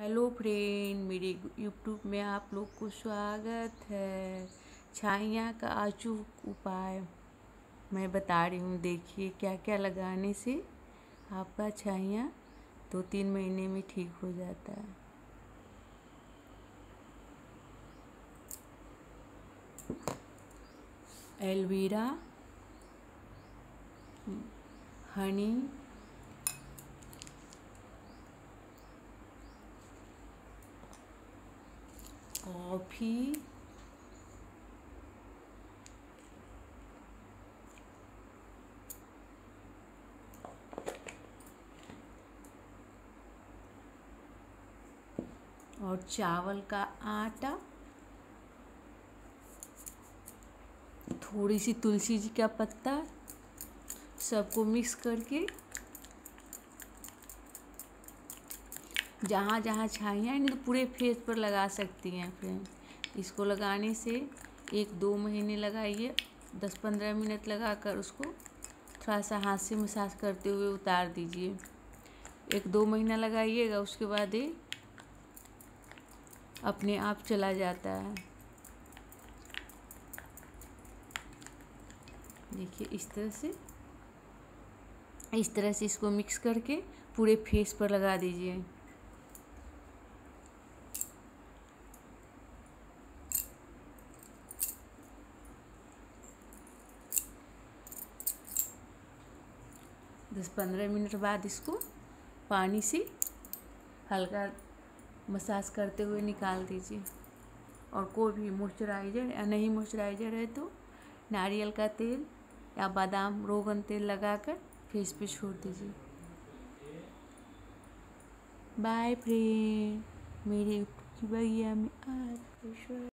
Hello friend, मेरे YouTube में आप लोग को स्वागत है। छाइयाँ का अचूक उपाय मैं बता रही हूँ। देखिए क्या क्या लगाने से आपका छाइयाँ 2-3 महीने में ठीक हो जाता है। एलोवेरा, हनी, कॉफ़ी, और चावल का आटा, थोड़ी सी तुलसी जी का पत्ता, सबको मिक्स करके जहाँ जहाँ छाइयाँ नहीं तो पूरे फेस पर लगा सकती हैं फ्रेंड। इसको लगाने से 1-2 महीने लगाइए, 10-15 मिनट लगाकर उसको थोड़ा सा हाथ से मसाज करते हुए उतार दीजिए। 1-2 महीना लगाइएगा, उसके बाद ये अपने आप चला जाता है। देखिए इस तरह से इसको मिक्स करके पूरे फेस पर लगा दीजिए। दस 15 मिनट बाद इसको पानी से हल्का मसाज करते हुए निकाल दीजिए। और कोई भी मॉइस्चराइज़र या नहीं मॉइस्चराइज़र है तो नारियल का तेल या बादाम रोगन तेल लगाकर फेस पे छोड़ दीजिए। बाय फ्रेंड, मेरे यूट्यूब की बगिया में आज